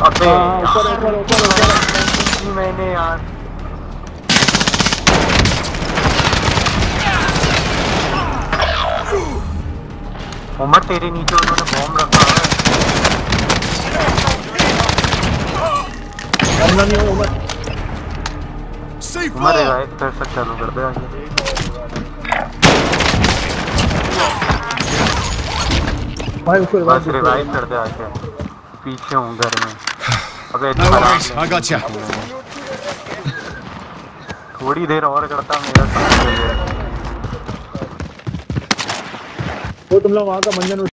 अबे ऊपर ऊपर ऊपर ऊपर मैंने यार उमर तेरे नीचे उन्होंने बॉम्ब रखा है। मरना नहीं हो उमर। उमर रिवाइव कर सकता चालू कर दे आगे। भाई उसको बस रिवाइव कर दे आगे। पीछे हूँ घर में। अबे थोड़ी देर और करता मेरा साथ। वो तुम लोग वहाँ का मंजन